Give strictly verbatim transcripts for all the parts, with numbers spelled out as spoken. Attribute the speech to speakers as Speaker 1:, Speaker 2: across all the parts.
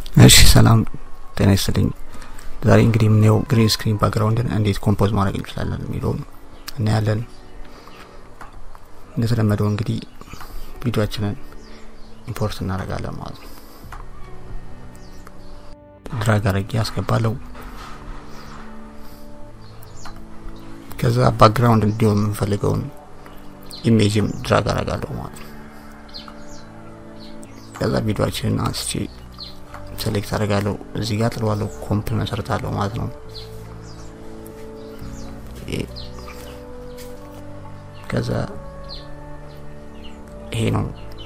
Speaker 1: እሺ ሰላም ጤና ይስጥልኝ። ዛሬ እንግዲህ ምንየው ግሪን ስክሪን ባክግራውንድን እንዴት ኮምፖዝ ማድረግ እንችላለን የሚለው እና ያለን እንደተለመደው እንግዲህ ቪዲዮአችንን ኢምፖርት እናደርጋለን ማለት ነው። ድራግ አድርጌ አስገባለሁ። ከዛ ባክግራውንድ እንዲሆን የምንፈልገውን ኢሜጅም ድራግ አደርጋለሁ ማለት ነው። ከዛ ቪዲዮአችንን አንስቼ ሴሌክት አደርጋለሁ እዚህ ጋር ጥለዋለሁ ኮምፕ መሰርታለሁ ማለት ነው። ከዛ ይሄ ነው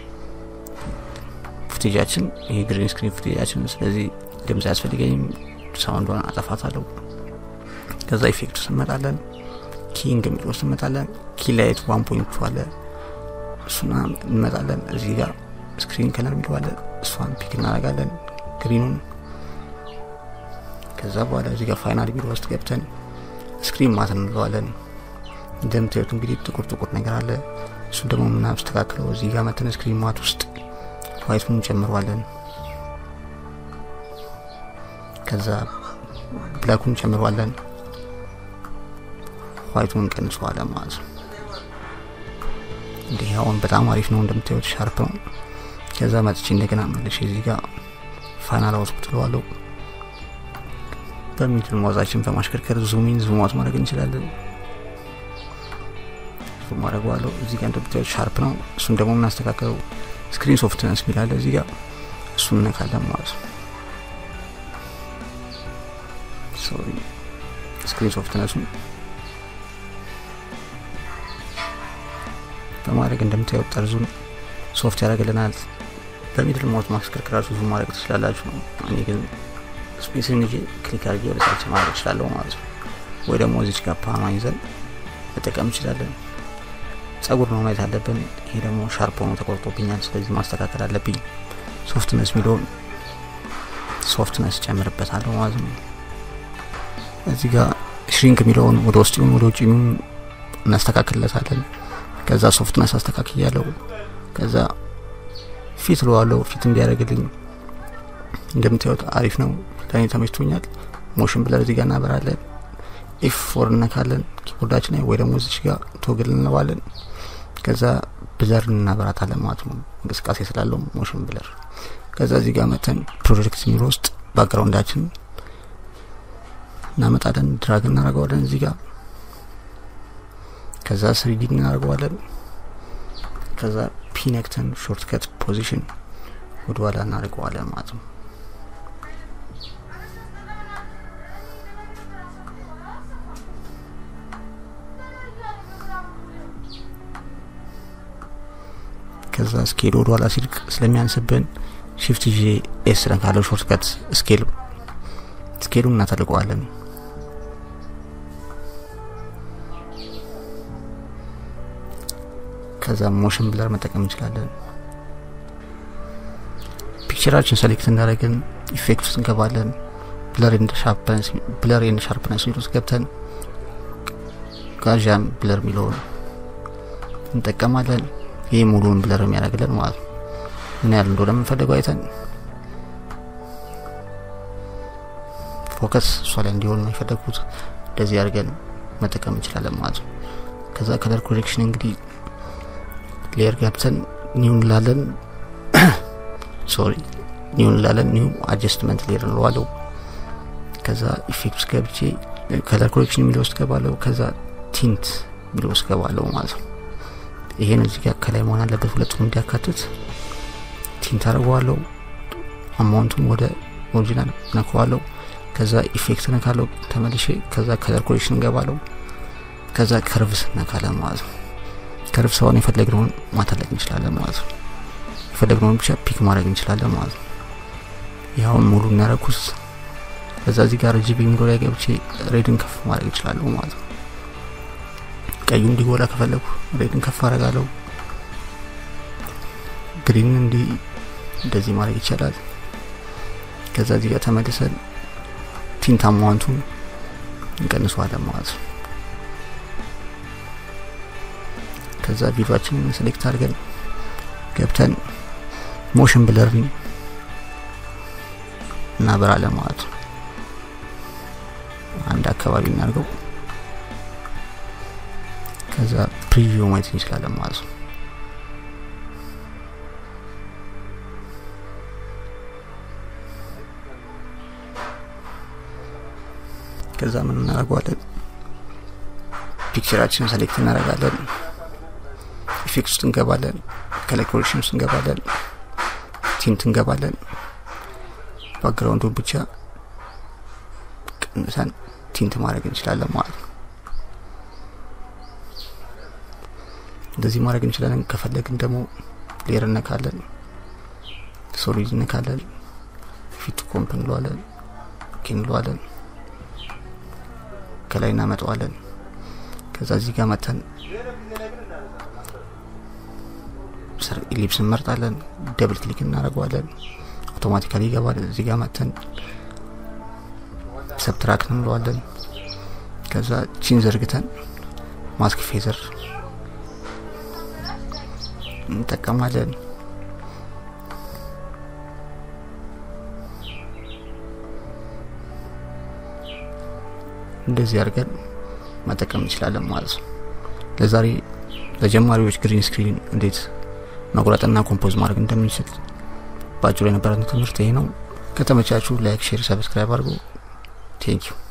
Speaker 1: ፉቴጃችን፣ ይሄ ግሪን ስክሪን ፉቴጃችን። ስለዚህ ድምጽ ያስፈልገኝም ሳውንዱን አጠፋታለሁ። ከዛ ኢፌክት እንመጣለን፣ ኪንግ የሚለው እንመጣለን፣ ኪላይት ዋን ፖይንት ቱ አለ እሱና እንመጣለን። እዚህ ጋር ስክሪን ከለር የሚለው አለ እሷን ፒክ እናደርጋለን ግሪኑን። ከዛ በኋላ እዚህ ጋር ፋይናል ቪዲዮ ውስጥ ገብተን ስክሪን ማተን እንለዋለን። እንደምታዩት እንግዲህ ጥቁር ጥቁር ነገር አለ። እሱ ደግሞ ምናስተካክለው እዚህ ጋር መተን ስክሪን ማት ውስጥ ዋይቱን ጨምረዋለን። ከዛ ብላኩን ጨምረዋለን፣ ዋይቱን ቀንሰዋለን ማለት ነው። እንዲህ አሁን በጣም አሪፍ ነው፣ እንደምታዩት ሻርፕ ነው። ከዛ መጥቼ እንደገና መልሼ እዚህ ጋር ፋይናል አውትፑት ለዋለው በሚድል ማውዛችን በማሽከርከር ዙም ኢን ዙም አውት ማድረግ እንችላለን። ዙም ማድረግ ዋለው እዚህ ጋር እንደምታዩት ሻርፕ ነው። እሱን ደግሞ እናስተካክለው ስክሪን ሶፍትነስ ሚላለ እዚህ ጋር እሱን ነካለን ማለት ነው። ሶሪ ስክሪን ሶፍትነሱን በማድረግ እንደምታዩት ጠርዙን ሶፍት ያደርግልናል። በሚድል ማውዝ ማሽከርከር ዙም ማድረግ ትችላላችሁ ነው። እኔ ግን ስፔስን እንጂ ክሊክ አድርጌ ወደ ታች ማድረግ እችላለሁ ማለት ነው። ወይ ደግሞ እዚች ጋር ፓማ ይዘን መጠቀም እንችላለን። ጸጉር ነው ማየት አለብን። ይሄ ደግሞ ሻርፕ ሆኖ ተቆርጦብኛል፣ ስለዚህ ማስተካከል አለብኝ። ሶፍትነስ ሚለውን ሶፍትነስ ጨምርበታለሁ ማለት ነው። እዚህ ጋር ሽሪንክ ሚለውን ወደ ውስጥ ይሁን ወደ ውጭ ይሁን እናስተካክልለታለን። ከዛ ሶፍትነስ አስተካክያለሁ። ከዛ ፊት ለዋለው ፊት እንዲያደርግልኝ እንደምታዩት አሪፍ ነው፣ ለኔ ተመችቶኛል። ሞሽን ብለር እዚህ ጋር እናበራለን። ኢፍ ፎር ነካለን ኪቦርዳችን ላይ ወይ ደግሞ እዚህ ጋር ቶግል እንለዋለን። ከዛ ብለር እናበራታለን ማለት ነው፣ እንቅስቃሴ ስላለው ሞሽን ብለር። ከዛ እዚህ ጋር መተን ፕሮጀክት ሚሮ ውስጥ ባክግራውንዳችን እናመጣለን፣ ድራግ እናደርገዋለን እዚህ ጋር። ከዛ ስሪ ዲ እናደርገዋለን። ከዛ ፒነክተን ሾርትከት ፖዚሽን ወደ ኋላ እናደርገዋለን ማለት ነው። ከዛ ስኬል ወደ ኋላ ሲልቅ ስለሚያንስብን ሺፍት ጂ ኤስ ነካለው ሾርትከት ስኬል ስኬሉን እናተልቀዋለን። ከዛ ሞሽን ብለር መጠቀም እንችላለን። ፒክቸራችን ሴሌክት እናደርግን ኢፌክት ውስጥ እንገባለን። ብለር ኤንድ ሻርፕነስ ብለር ኤንድ ሻርፕነስ ውስጥ ገብተን ጋዣን ብለር ሚለውን እንጠቀማለን። ይሄ ሙሉውን ብለር የሚያደርግልን ማለት ነው። ምን ያህል እንደሆነ የምንፈልገው አይተን ፎከስ ሶላ እንዲሆን ነው የፈለኩት፣ እንደዚህ አድርገን መጠቀም እንችላለን ማለት ነው። ከዛ ከለር ኮሬክሽን እንግዲህ ሌየር ገብተን ኒው እንላለን ሶሪ ኒው እንላለን ኒው አድጀስትመንት ሌየር እንለዋለው። ከዛ ኢፌክትስ ገብቼ ከለር ኮሬክሽን የሚለው ውስጥ ገባለሁ። ከዛ ቲንት የሚለው ውስጥ ገባለሁ ማለት ነው። ይሄን እዚህ ጋር ከላይ መሆን አለበት ሁለቱንም እንዲያካትት ቲንት አደርገዋለሁ። አማውንቱን ወደ ኦሪጂናል ነካዋለሁ። ከዛ ኢፌክት ነካለው ተመልሼ። ከዛ ከለር ኮሬክሽን ገባለሁ። ከዛ ከርቭስ ነካለን ማለት ነው። ከርቭ ሰውን የፈለግነውን ማተለቅ እንችላለን ማለት ነው። የፈለግነውን ብቻ ፒክ ማድረግ እንችላለን ማለት ነው። ያውን ሙሉ እናረኩስ። ከዛ እዚህ ጋር ጂቢ ሚለው ላይ ገብቼ ሬድን ከፍ ማድረግ እንችላለን ማለት ነው። ቀዩ እንዲጎላ ከፈለኩ ሬድን ከፍ አደርጋለሁ። ግሪን እንዲ እንደዚህ ማድረግ ይችላል። ከዛ እዚህ ጋር ተመልሰን ቲንት አማውንቱን እንቀንሰዋለን ማለት ነው። ከዛ ቪዲዮአችንን ሴሌክት አድርገን ገብተን ሞሽን ብለር እናበራለን ማለት ነው። አንድ አካባቢ እናርገው ከዛ ፕሪቪው ማየት እንችላለን ማለት ነው። ከዛ ምን እናደርጋለን ፒክቸራችንን ሰሌክት እናደርጋለን ኢፌክት ውስጥ እንገባለን ከለር ኮሬክሽን ውስጥ እንገባለን ቲንት እንገባለን ባክግራውንዱ ብቻ ቀንሰን ቲንት ማድረግ እንችላለን ማለት ነው። እንደዚህ ማድረግ እንችላለን። ከፈለግን ደግሞ ሌየር እንነካለን ሶሊድ እንነካለን ፊት ኮምፕ እንለዋለን ኦኬ እንለዋለን ከላይ እናመጣዋለን ከዛ እዚህ ጋር መተን ሰር ኢሊፕስ እንመርጣለን ደብል ክሊክ እናደርጋለን አውቶማቲካሊ ይገባል። እዚህ ጋር መተን ሰብትራክት እንለዋለን ከዛ ቺን ዘርግተን ማስክ ፌዘር እንጠቀማለን። እንደዚህ አድርገን መጠቀም እንችላለን ማለት ነው። ለዛሬ ለጀማሪዎች ግሪን ስክሪን እንዴት መቁረጥና ኮምፖዝ ማድረግ እንደምንችል ባጭሩ የነበረን ትምህርት ይሄ ነው። ከተመቻችሁ ላይክ ሼር ሰብስክራይብ አድርጉ። ቴንክ ዩ